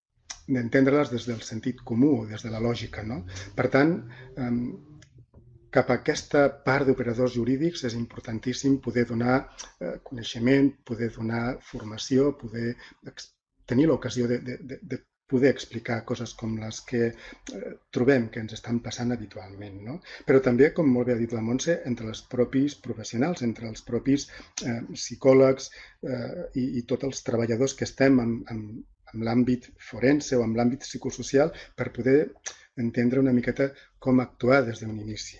d'entendre-les des del sentit comú, des de la lògica. Per tant, cap a aquesta part d'operadors jurídics és importantíssim poder donar coneixement, poder donar formació, poder tenir l'ocasió de poder explicar coses com les que trobem que ens estan passant habitualment, no? Però també, com molt bé ha dit la Montse, entre els propis professionals, entre els propis psicòlegs i tots els treballadors que estem en l'àmbit forense o en l'àmbit psicosocial per poder entendre una miqueta com actuar des d'un inici.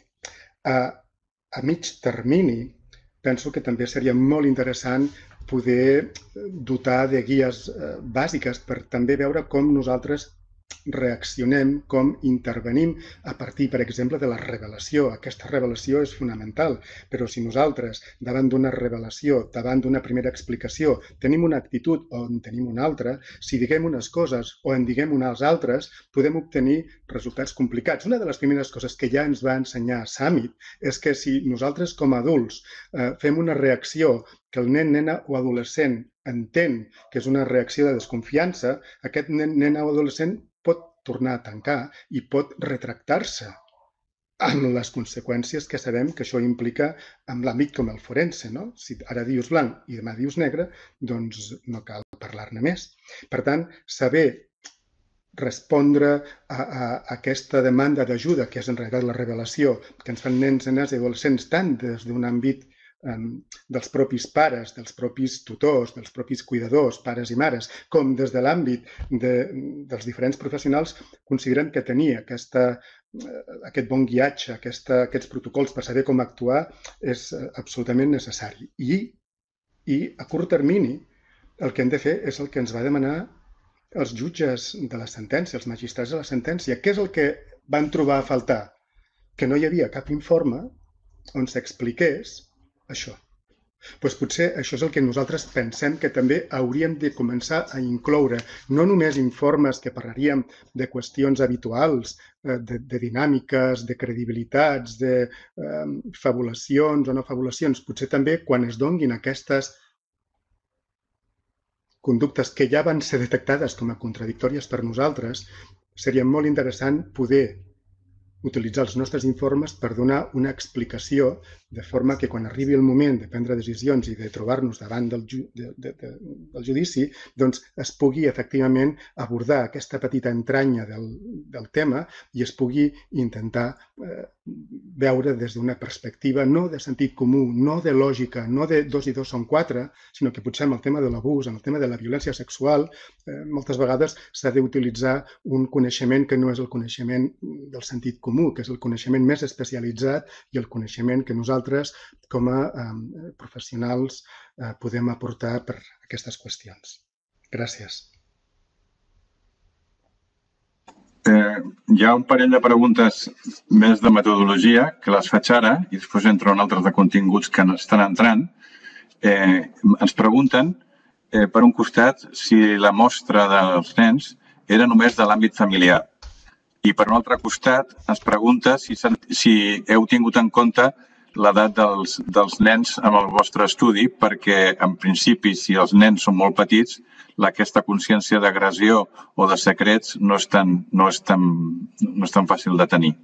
A mig termini, penso que també seria molt interessant poder dotar de guies bàsiques per també veure com nosaltres reaccionem, com intervenim a partir, per exemple, de la revelació. Aquesta revelació és fonamental, però si nosaltres, davant d'una revelació, davant d'una primera explicació, tenim una actitud o en tenim una altra, si diguem unes coses o en diguem unes altres, podem obtenir resultats complicats. Una de les primeres coses que ja ens va ensenyar Summit és que si nosaltres com a adults fem una reacció que el nen, nena o adolescent entén que és una reacció de desconfiança, aquest nen, nena o adolescent pot tornar a tancar i pot retractar-se amb les conseqüències que sabem que això implica en l'àmbit com el forense, no? Si ara dius blanc i demà dius negre, doncs no cal parlar-ne més. Per tant, saber respondre a aquesta demanda d'ajuda, que és en realitat la revelació que ens fan nens, nenes i adolescents, tant des d'un àmbit dels propis pares, dels propis tutors, dels propis cuidadors, pares i mares, com des de l'àmbit dels diferents professionals, considerem que tenir aquest bon guiatge, aquests protocols per saber com actuar és absolutament necessari. I a curt termini el que hem de fer és el que ens va demanar els jutges de la sentència, els magistrats de la sentència. Què és el que van trobar a faltar? Que no hi havia cap informe on s'expliqués això. Doncs potser això és el que nosaltres pensem que també hauríem de començar a incloure, no només informes que parlaríem de qüestions habituals, de dinàmiques, de credibilitats, de fabulacions o no fabulacions, potser també quan es donguin aquestes conductes que ja van ser detectades com a contradictòries per nosaltres, seria molt interessant poder utilitzar els nostres informes per donar una explicació de forma que quan arribi el moment de prendre decisions i de trobar-nos davant del judici, doncs es pugui efectivament abordar aquesta petita entranya del tema i es pugui intentar veure des d'una perspectiva no de sentit comú, no de lògica, no de 2 i 2 són 4, sinó que potser en el tema de l'abús, en el tema de la violència sexual, moltes vegades s'ha d'utilitzar un coneixement que no és el coneixement del sentit comú, que és el coneixement més especialitzat i el coneixement que nosaltres com a professionals podem aportar per aquestes qüestions. Gràcies. Hi ha un parell de preguntes més de metodologia que les faig ara i després entro en altres de continguts que estan entrant. Ens pregunten, per un costat, si la mostra dels nens era només de l'àmbit familiar. I per un altre costat ens pregunta si heu tingut en compte l'edat dels nens en el vostre estudi, perquè en principi, si els nens són molt petits, aquesta consciència d'agressió o de secrets no és tan fàcil de tenir.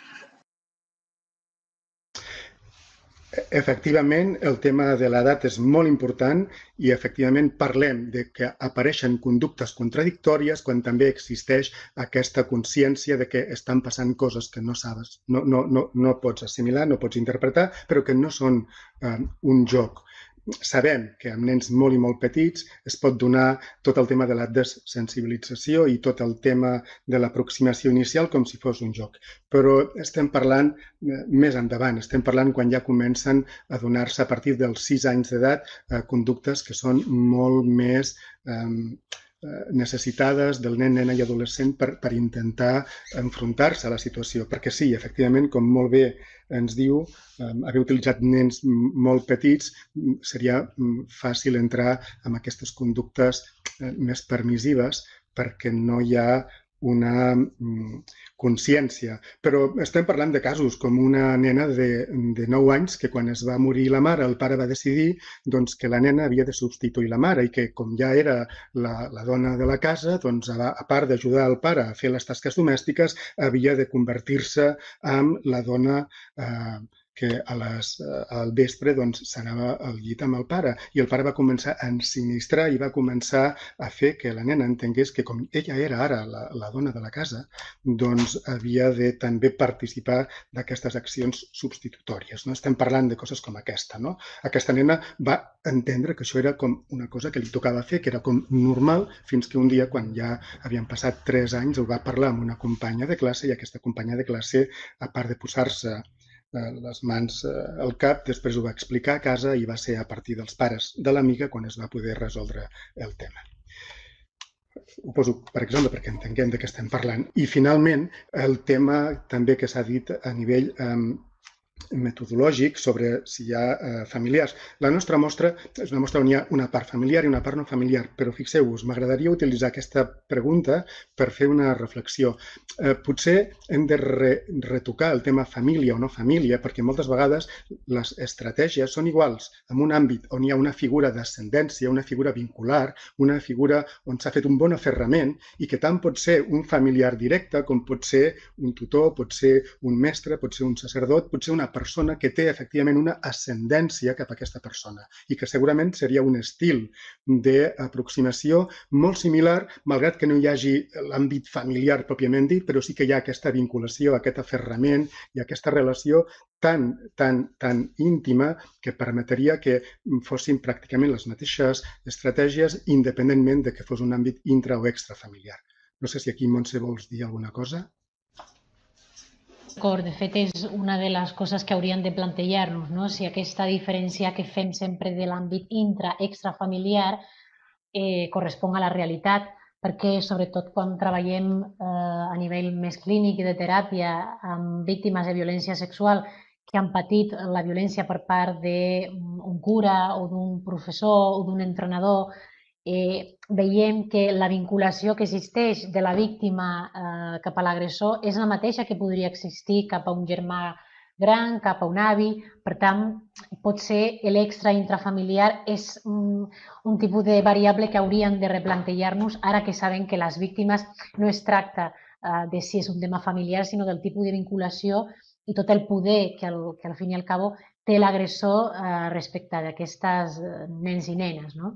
Efectivament, el tema de l'edat és molt important i efectivament parlem de que apareixen conductes contradictòries quan també existeix aquesta consciència de que estan passant coses que no sabes, no pots assimilar, no pots interpretar, però que no són un joc. Sabem que amb nens molt i molt petits es pot donar tot el tema de la desensibilització i tot el tema de l'aproximació inicial com si fos un joc. Però estem parlant més endavant, estem parlant quan ja comencen a donar-se a partir dels 6 anys d'edat conductes que són molt més necessitades del nen, nena i adolescent per intentar enfrontar-se a la situació. Perquè sí, efectivament, com molt bé ens diu, haver utilitzat nens molt petits seria fàcil entrar en aquestes conductes més permissives perquè no hi ha una consciència. Però estem parlant de casos com una nena de 9 anys que quan es va morir la mare, el pare va decidir doncs, que la nena havia de substituir la mare i que com ja era la dona de la casa, doncs, a part d'ajudar el pare a fer les tasques domèstiques, havia de convertir-se en la dona que al vespre s'anava al llit amb el pare. I el pare va començar a ensinistrar i va començar a fer que la nena entengués que com ella era ara la dona de la casa, doncs havia de també participar d'aquestes accions substitutòries. No? Estem parlant de coses com aquesta. No? Aquesta nena va entendre que això era com una cosa que li tocava fer, que era com normal, fins que un dia, quan ja havien passat 3 anys, ho va parlar amb una companya de classe i aquesta companya de classe, a part de posar-se les mans al cap, després ho va explicar a casa i va ser a partir dels pares de l'amiga quan es va poder resoldre el tema. Ho poso per exemple perquè entenguem de què estem parlant. I finalment, el tema també que s'ha dit a nivell metodològic sobre si hi ha familiars. La nostra mostra és una mostra on hi ha una part familiar i una part no familiar, però fixeu-vos, m'agradaria utilitzar aquesta pregunta per fer una reflexió. Potser hem de retocar el tema família o no família, perquè moltes vegades les estratègies són iguals en un àmbit on hi ha una figura d'ascendència, una figura vincular, una figura on s'ha fet un bon aferrament i que tant pot ser un familiar directe com pot ser un tutor, pot ser un mestre, pot ser un sacerdot, pot ser una persona que té efectivament una ascendència cap a aquesta persona i que segurament seria un estil d'aproximació molt similar, malgrat que no hi hagi l'àmbit familiar pròpiament dit, però sí que hi ha aquesta vinculació, aquest aferrament i aquesta relació tan íntima que permetria que fossin pràcticament les mateixes estratègies independentment de que fos un àmbit intra o extrafamiliar. No sé si aquí, Montse, vols dir alguna cosa? D'acord, de fet és una de les coses que hauríem de plantejar-nos, no? Si aquesta diferència que fem sempre de l'àmbit intra-extrafamiliar correspon a la realitat, perquè sobretot quan treballem a nivell més clínic i de teràpia amb víctimes de violència sexual que han patit la violència per part d'un cura o d'un professor o d'un entrenador, veiem que la vinculació que existeix de la víctima cap a l'agressor és la mateixa que podria existir cap a un germà gran, cap a un avi. Per tant, pot ser l'extra intrafamiliar és un tipus de variable que hauríem de replantejar-nos ara que sabem que les víctimes no es tracta de si és un tema familiar, sinó del tipus de vinculació i tot el poder que al fin i al cabo té l'agressor respecte d'aquestes nens i nenes, no?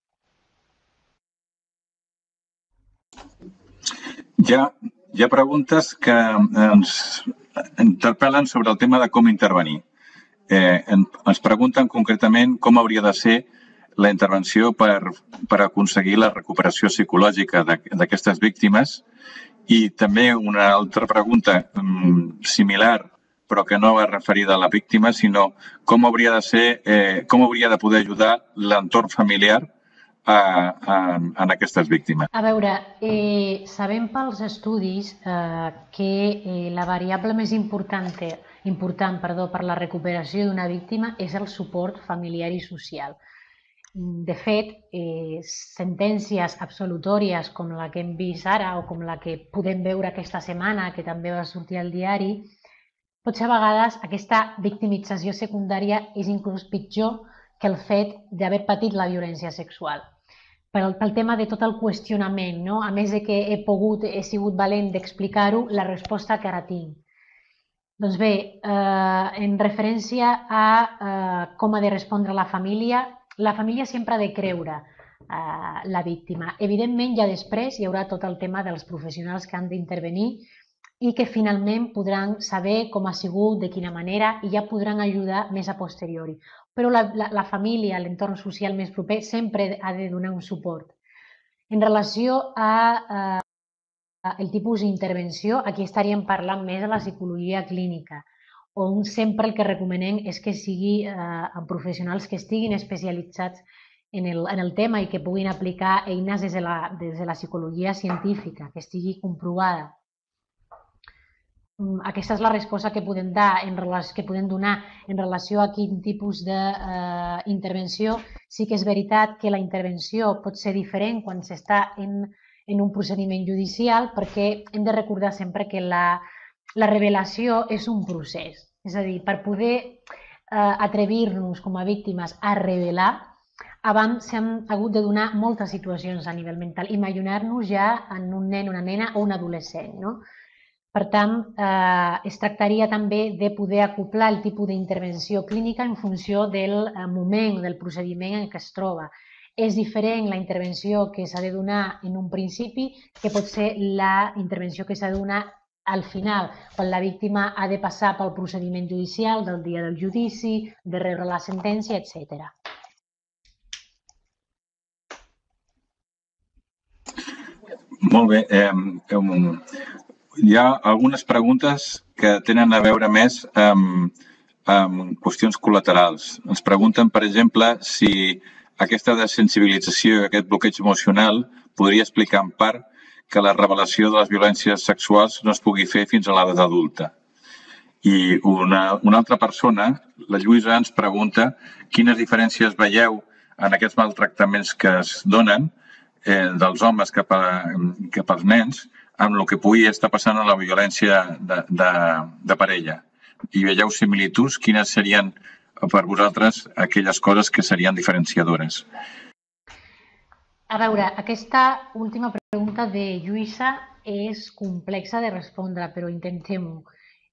Hi ha preguntes que ens interpel·len sobre el tema de com intervenir. Ens pregunten concretament com hauria de ser la intervenció per aconseguir la recuperació psicològica d'aquestes víctimes i també una altra pregunta similar, però que no va referida a la víctima, sinó com hauria de poder ajudar l'entorn familiar en aquestes víctimes. A veure, sabem pels estudis que la variable més important per la recuperació d'una víctima és el suport familiar i social. De fet, sentències absolutòries com la que hem vist ara o com la que podem veure aquesta setmana, que també va sortir al diari, potser a vegades aquesta victimització secundària és inclús pitjor que el fet d'haver patit la violència sexual. Pel tema de tot el qüestionament, no? A més de que he sigut valent d'explicar-ho, la resposta que ara tinc. Doncs bé, en referència a com ha de respondre la família sempre ha de creure la víctima. Evidentment, ja després hi haurà tot el tema dels professionals que han d'intervenir i que finalment podran saber com ha sigut, de quina manera, i ja podran ajudar més a posteriori. Però la família, l'entorn social més proper, sempre ha de donar un suport. En relació a el tipus d'intervenció, aquí estaríem parlant més de la psicologia clínica, on sempre el que recomanem és que sigui amb professionals que estiguin especialitzats en el tema i que puguin aplicar eines des de la psicologia científica, que estigui comprovada. Aquesta és la resposta que podem donar en relació a quin tipus d'intervenció. Sí que és veritat que la intervenció pot ser diferent quan s'està en en un procediment judicial, perquè hem de recordar sempre que la revelació és un procés. És a dir, per poder atrevir-nos com a víctimes a revelar, abans s'han hagut de donar moltes situacions a nivell mental, imaginar-nos ja en un nen, una nena o un adolescent, no? Per tant, es tractaria també de poder acoplar el tipus d'intervenció clínica en funció del moment, del procediment en què es troba. És diferent la intervenció que s'ha de donar en un principi que pot ser la intervenció que s'ha de donar al final, quan la víctima ha de passar pel procediment judicial, del dia del judici, de rebre la sentència, etc. Molt bé. Hi ha algunes preguntes que tenen a veure més amb qüestions col·laterals. Ens pregunten, per exemple, si aquesta desensibilització i aquest bloqueig emocional podria explicar en part que la revelació de les violències sexuals no es pugui fer fins a l'edat adulta. I una altra persona, la Lluïsa, ens pregunta quines diferències veieu en aquests maltractaments que es donen dels homes cap als nens amb el que pugui estar passant en la violència de parella. I veieu similituds, quines serien per vosaltres aquelles coses que serien diferenciadores? A veure, aquesta última pregunta de Lluïsa és complexa de respondre, però intentem-ho.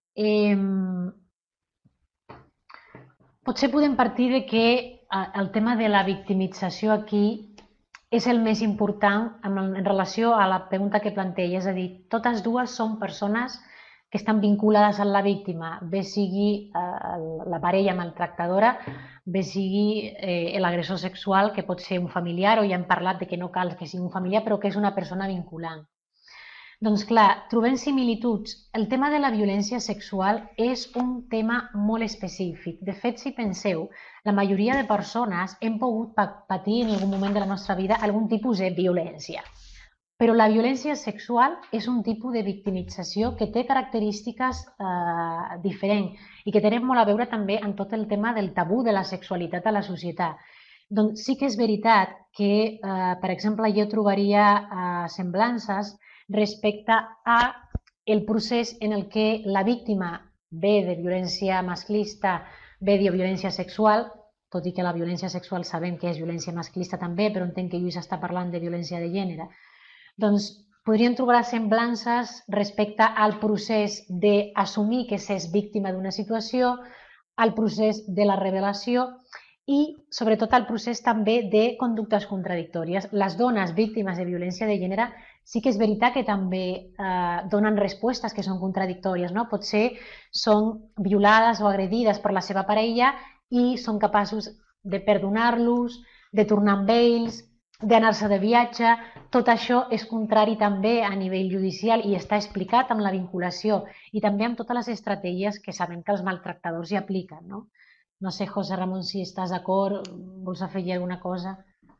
Potser podem partir de que el tema de la victimització aquí és el més important en relació a la pregunta que planteja. És a dir, totes dues són persones que estan vinculades a la víctima, bé sigui la parella maltractadora, bé sigui l'agressor sexual, que pot ser un familiar, o ja hem parlat de que no cal que sigui un familiar, però que és una persona vinculant. Doncs clar, trobem similituds. El tema de la violència sexual és un tema molt específic. De fet, si penseu, la majoria de persones hem pogut patir en algun moment de la nostra vida algun tipus de violència. Però la violència sexual és un tipus de victimització que té característiques diferents i que tenen molt a veure també amb tot el tema del tabú de la sexualitat a la societat. Doncs sí que és veritat que, per exemple, jo trobaria semblances respecte a el procés en el que la víctima ve de violència masclista, ve de violència sexual, tot i que la violència sexual sabem que és violència masclista també, però entenc que Lluís està parlant de violència de gènere. Doncs podríem trobar semblances respecte al procés d'assumir que s'és víctima d'una situació, al procés de la revelació i, sobretot, al procés també de conductes contradictòries. Les dones víctimes de violència de gènere sí que és veritat que també donen respostes que són contradictòries, no? Potser són violades o agredides per la seva parella i són capaços de perdonar-los, de tornar amb ells, d'anar-se de viatge. Tot això és contrari també a nivell judicial i està explicat amb la vinculació i també amb totes les estratègies que sabem que els maltractadors hi apliquen, no? No sé, José Ramon, si estàs d'acord, vols afegir alguna cosa?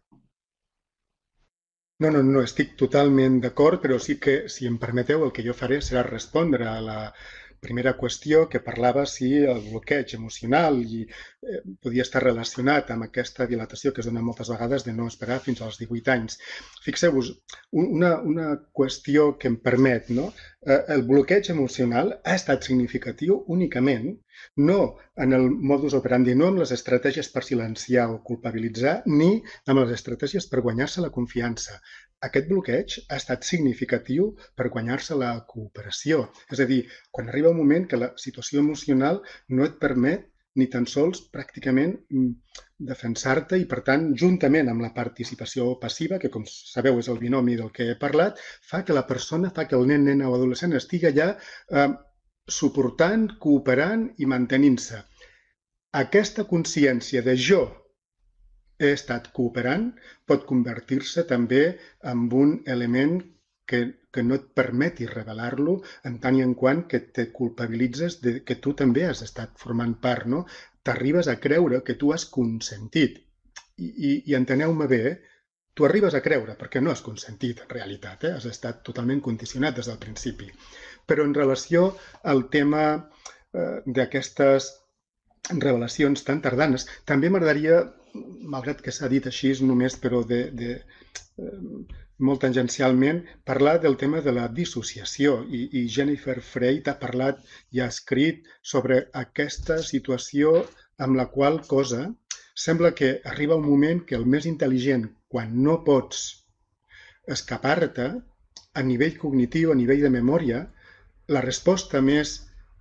No, estic totalment d'acord, però sí que, si em permeteu, el que jo faré serà respondre a la primera qüestió que parlava si el bloqueig emocional podia estar relacionat amb aquesta dilatació que es dona moltes vegades de no esperar fins als 18 anys. Fixeu-vos, una qüestió que em permet, no? El bloqueig emocional ha estat significatiu únicament no en el modus operandi, no amb les estratègies per silenciar o culpabilitzar, ni amb les estratègies per guanyar-se la confiança. Aquest bloqueig ha estat significatiu per guanyar-se la cooperació. És a dir, quan arriba un moment que la situació emocional no et permet ni tan sols pràcticament defensar-te i, per tant, juntament amb la participació passiva, que com sabeu és el binomi del que he parlat, fa que la persona, fa que el nen, nena o adolescent estigui allà suportant, cooperant i mantenint-se. Aquesta consciència de jo he estat cooperant pot convertir-se també en un element que no et permeti revelar-lo en tant i en quant que te culpabilitzes que tu també has estat formant part, no? T'arribes a creure que tu has consentit. I enteneu-me bé, tu arribes a creure perquè no has consentit en realitat, has estat totalment condicionat des del principi. Però en relació al tema d'aquestes revelacions tan tardanes, també m'agradaria, malgrat que s'ha dit així només, però molt tangencialment, parlar del tema de la dissociació i Jennifer Freyd ha parlat i ha escrit sobre aquesta situació amb la qual cosa sembla que arriba un moment que el més intel·ligent, quan no pots escapar-te, a nivell cognitiu, a nivell de memòria, la resposta més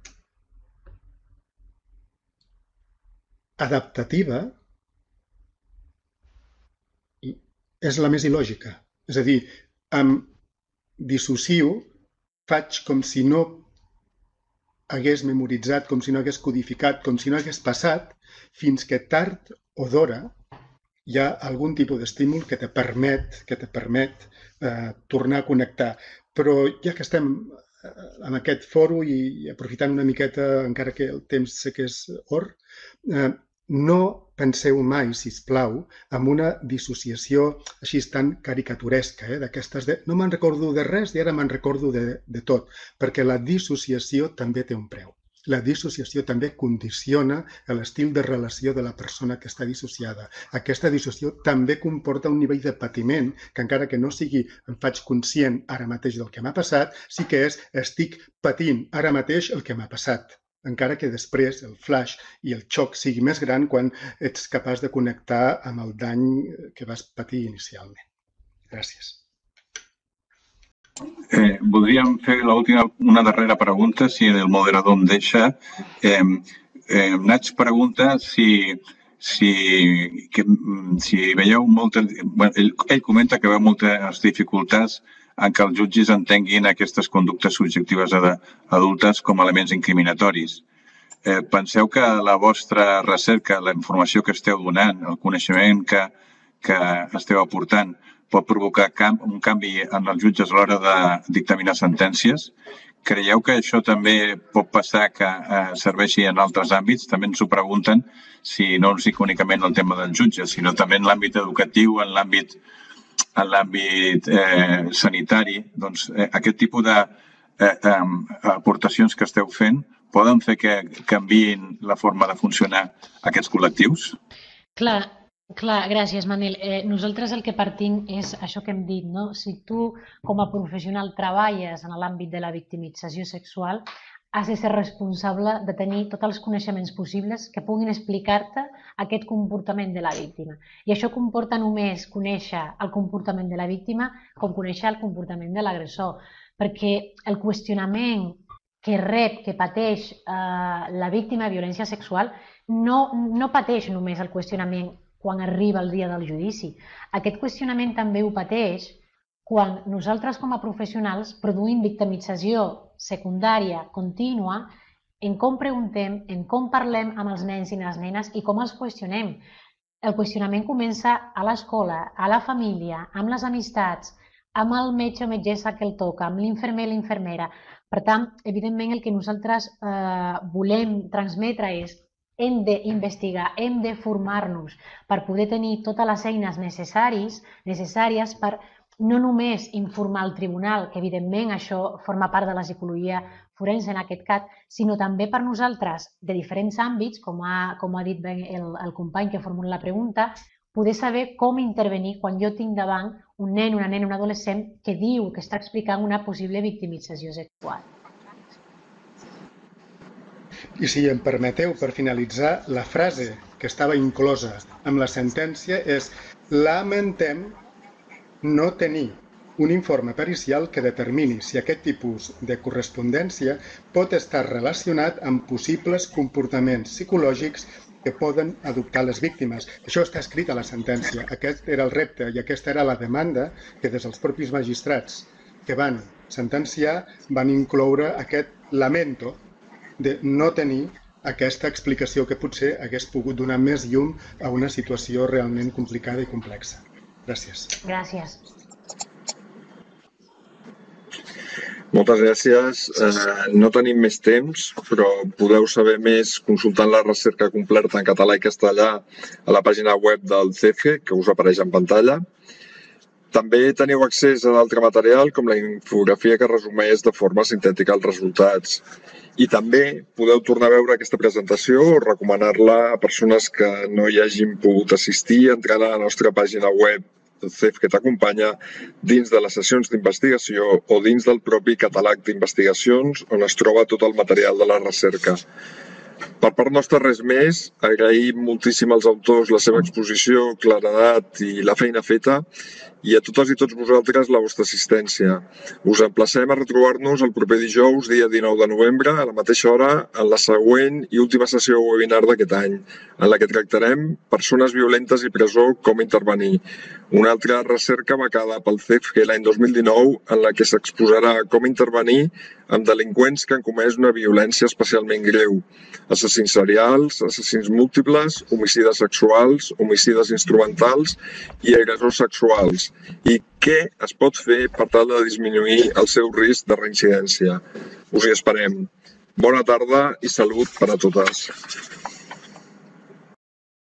adaptativa és la més il·lògica. És a dir, em dissocio, faig com si no hagués memoritzat, com si no hagués codificat, com si no hagués passat, fins que tard o d'hora hi ha algun tipus d'estímul que te permet tornar a connectar. Però ja que estem en aquest fòrum i aprofitant una miqueta, encara que el temps sé que és or, no penseu mai, sisplau, en una dissociació així tan caricaturesca, d'aquestes de no me'n recordo de res i ara me'n recordo de tot, perquè la dissociació també té un preu. La dissociació també condiciona l'estil de relació de la persona que està dissociada. Aquesta dissociació també comporta un nivell de patiment que encara que no sigui em faig conscient ara mateix del que m'ha passat, sí que estic patint ara mateix el que m'ha passat. Encara que després el flash i el xoc sigui més gran quan ets capaç de connectar amb el dany que vas patir inicialment. Gràcies. Voldríem fer una darrera pregunta, si el moderador em deixa. Nats pregunta si veieu moltes... Ell comenta que veu moltes dificultats en què els jutges entenguin aquestes conductes subjectives adultes com elements incriminatoris. Penseu que la vostra recerca, la informació que esteu donant, el coneixement que esteu aportant, pot provocar un canvi en els jutges a l'hora de dictaminar sentències? Creieu que això també pot passar que serveixi en altres àmbits? També ens ho pregunten, si no és únicament el tema dels jutges, sinó també en l'àmbit educatiu, en l'àmbit sanitari. Doncs aquest tipus d'aportacions que esteu fent poden fer que canviïn la forma de funcionar aquests col·lectius? Clar, gràcies, Manel. Nosaltres el que partim és això que hem dit, no? Si tu, com a professional, treballes en l'àmbit de la victimització sexual, has de ser responsable de tenir tots els coneixements possibles que puguin explicar-te aquest comportament de la víctima. I això comporta només conèixer el comportament de la víctima com conèixer el comportament de l'agressor, perquè el qüestionament que rep, que pateix la víctima de violència sexual no pateix només el qüestionament quan arriba el dia del judici. Aquest qüestionament també ho pateix quan nosaltres com a professionals produïm victimització secundària, contínua, en com preguntem, en com parlem amb els nens i les nenes i com els qüestionem. El qüestionament comença a l'escola, a la família, amb les amistats, amb el metge o metgessa que el toca, amb l'infermer o l'infermera. Per tant, evidentment, el que nosaltres volem transmetre és hem d'investigar, hem de formar-nos per poder tenir totes les eines necessàries per no només informar el tribunal, que evidentment això forma part de la psicologia forense en aquest cas, sinó també per nosaltres, de diferents àmbits, com ha dit ben el company que formula la pregunta, poder saber com intervenir quan jo tinc davant un nen, una nena, un adolescent que diu, que està explicant una possible victimització sexual. I si em permeteu, per finalitzar, la frase que estava inclosa amb la sentència és lamentem no tenir un informe pericial que determini si aquest tipus de correspondència pot estar relacionat amb possibles comportaments psicològics que poden adoptar les víctimes. Això està escrit a la sentència. Aquest era el repte i aquesta era la demanda que des dels propis magistrats que van sentenciar van incloure aquest lamento de no tenir aquesta explicació que potser hagués pogut donar més llum a una situació realment complicada i complexa. Gràcies. Gràcies. Moltes gràcies. No tenim més temps, però podeu saber més consultant la recerca completa en català i castellà a la pàgina web del CEFE, que us apareix en pantalla. També teniu accés a d'altre material, com la infografia que resumeix de forma sintètica els resultats. I també podeu tornar a veure aquesta presentació o recomanar-la a persones que no hi hagin pogut assistir entrant a la nostra pàgina web CEF que t'acompanya dins de les sessions d'investigació o dins del propi catàleg d'investigacions on es troba tot el material de la recerca. Per part nostra res més, agraïm moltíssim als autors la seva exposició, claredat i la feina feta i a totes i tots vosaltres la vostra assistència. Us emplacem a retrobar-nos el proper dijous, dia 19 de novembre, a la mateixa hora, en la següent i última sessió webinar d'aquest any, en la que tractarem persones violentes i presó, com intervenir. Una altra recerca becada pel CEFG l'any 2019, en la que s'exposarà com intervenir amb delinqüents que han comès una violència especialment greu. Assassins serials, assassins múltiples, homicides sexuals, homicides instrumentals i agressors sexuals. I què es pot fer per tal de disminuir el seu risc de reincidència. Us hi esperem. Bona tarda i salut per a totes.